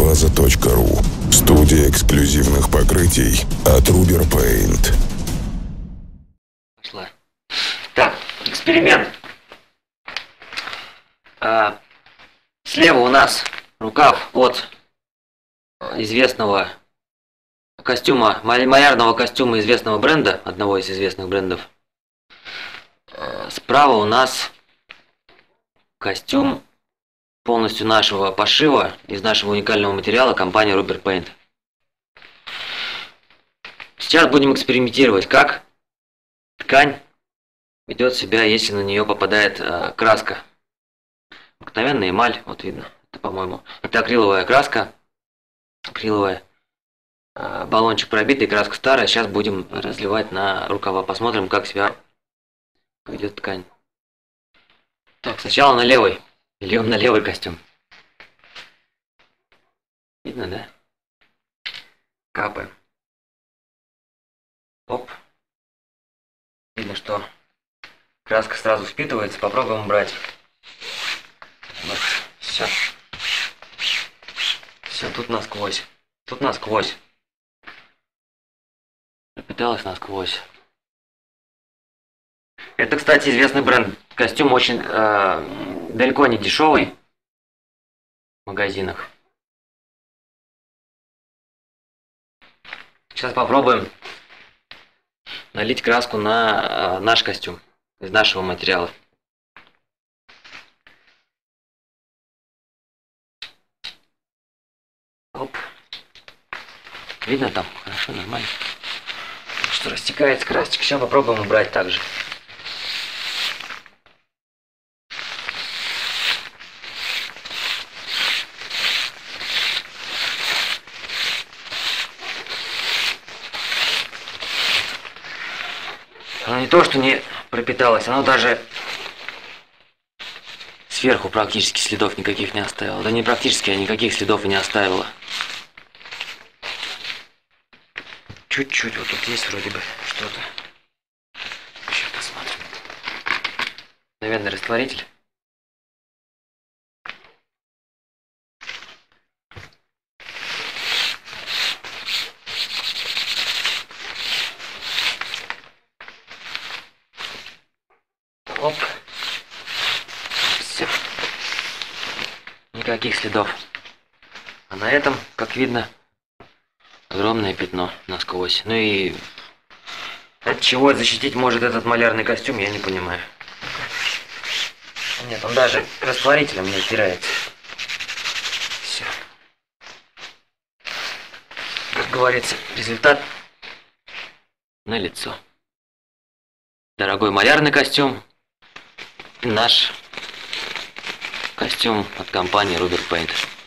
Автоглаза.ру. Студия эксклюзивных покрытий от Rubber Paint. Пошла. Так, эксперимент. Слева у нас рукав от известного костюма, малярного костюма известного бренда, одного из известных брендов. Справа у нас костюм полностью нашего пошива из нашего уникального материала компании Rubber Paint. Сейчас будем экспериментировать, как ткань ведет себя, если на нее попадает краска. Обыкновенная эмаль, вот видно, это, по-моему, это акриловая краска, акриловая, баллончик пробитый, краска старая. Сейчас будем разливать на рукава, посмотрим, как себя ведет ткань. Так, сначала на левый, льем на левый костюм. Видно, да? Капаем. Оп. Видно, что краска сразу впитывается. Попробуем убрать. Вот, все. Все, тут насквозь. Тут насквозь. Пропиталась насквозь. Это, кстати, известный бренд. Костюм очень далеко не дешевый в магазинах. Сейчас попробуем налить краску на наш костюм из нашего материала. Оп. Видно там? Хорошо, нормально. Что растекается красочка. Сейчас попробуем убрать также. Оно не то, что не пропиталось, оно даже сверху практически следов никаких не оставило. Да не практически, а никаких следов и не оставило. Чуть-чуть вот тут есть вроде бы что-то. Сейчас посмотрим. Наверное, растворитель. Оп. Все. Никаких следов. А на этом, как видно, огромное пятно насквозь. Ну и от чего защитить может этот малярный костюм, я не понимаю. Нет, он даже растворителем не стирается. Все. Как говорится, результат налицо. Дорогой малярный костюм. Наш костюм от компании Rubber Paint.